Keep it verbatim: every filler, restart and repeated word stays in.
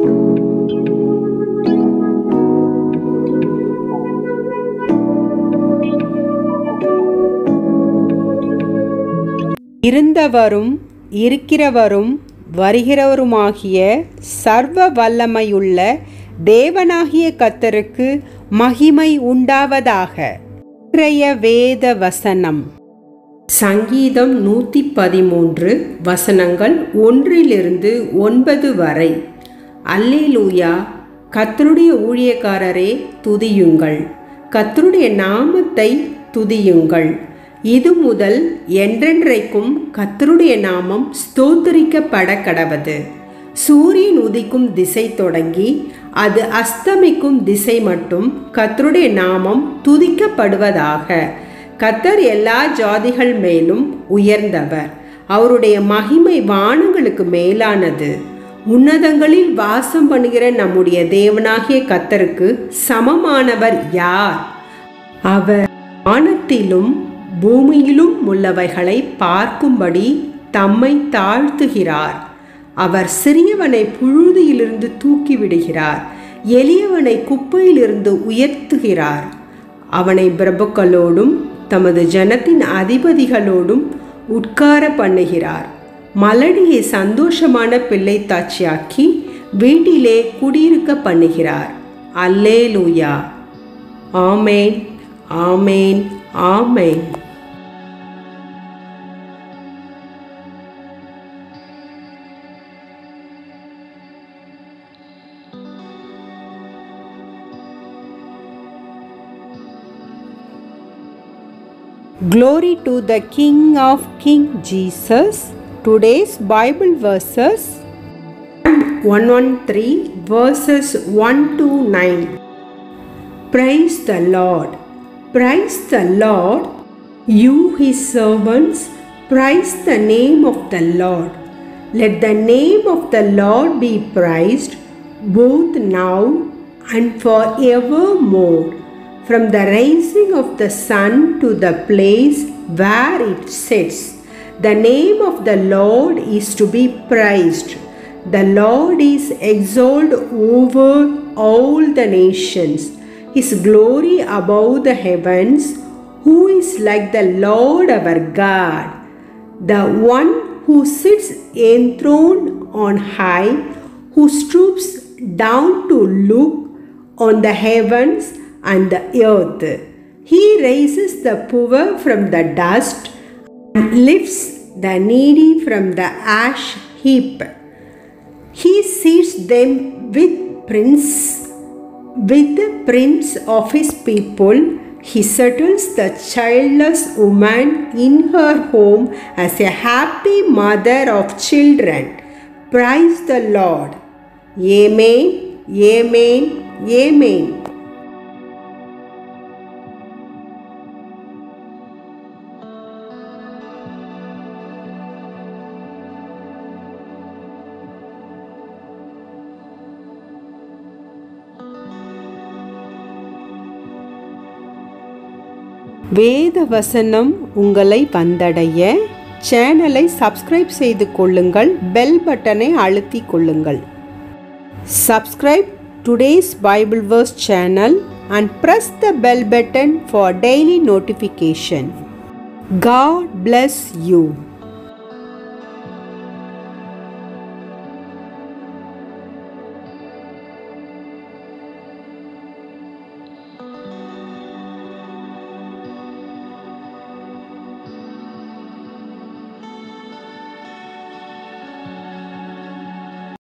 இருந்தவரும் இருக்கிறவரும் வருகிறவருமாகிய சர்வ வல்லமையுள்ள தேவனாகிய கர்த்தருக்கு மகிமை உண்டாவதாக. இன்றைய வேத வசனம் சங்கீதம் நூற்றி பதிமூன்று வசனங்கள் ஒன்றிலிருந்து ஒன்பது வரை. அல்லேலூயா! கர்த்தருடைய ஊழியக்காரரே துதியுங்கள், கர்த்தருடைய நாமத்தை துதியுங்கள். இது முதல் என்றென்றைக்கும் கர்த்தருடைய நாமம் ஸ்தோத்திரிக்கப்பட கடவது. சூரியன் உதிக்கும் திசை தொடங்கி அது அஸ்தமிக்கும் திசை மட்டும் கர்த்தருடைய நாமம் துதிக்கப்படுவதாக. கர்த்தர் எல்லா ஜாதிகள் மேலும் உயர்ந்தவர், அவருடைய மகிமை வானங்களுக்கு மேலானது. உன்னதங்களில் வாசம் பண்ணுகிற நம்முடைய தேவனாகிய கர்த்தருக்கு சமமானவர் யார்? அவர் வானத்திலும் பூமியிலும் உள்ளவைகளை பார்க்கும்படி தம்மை தாழ்த்துகிறார். அவர் சிறியவனை புழுதியிலிருந்து தூக்கிவிடுகிறார், எளியவனை குப்பையிலிருந்து உயர்த்துகிறார். அவனை பிரபுக்களோடும் தமது ஜனத்தின் அதிபதிகளோடும் உட்கார பண்ணுகிறார். மலடியை சந்தோஷமான பிள்ளை தாட்சியாக்கி வீட்டிலே குடியிருக்க பண்ணுகிறார். அல்லேலூயா! ஆமேன், ஆமேன், ஆமேன். Glory to the King of Kings Jesus. Today's Bible verses one thirteen verses one to nine. Praise the Lord. Praise the Lord, you his servants, praise the name of the Lord. Let the name of the Lord be praised, both now and forevermore. From the rising of the sun to the place where it sets, the name of the Lord is to be praised. The Lord is exalted over all the nations. His glory above the heavens. Who is like the Lord our God? The one who sits enthroned on high, who stoops down to look on the heavens and the earth. He raises the poor from the dust and lifts the needy from the ash heap. He seats them with prince, with the prince of his people. He settles the childless woman in her home as a happy mother of children. Praise the Lord. Amen, amen, amen. வேத வசனம் உங்களை வந்தடைய சேனலை subscribe செய்து கொள்ளுங்கள், bell பட்டனை அழுத்திக் கொள்ளுங்கள். Subscribe today's Bible verse channel and press the bell button for daily notification. God bless you.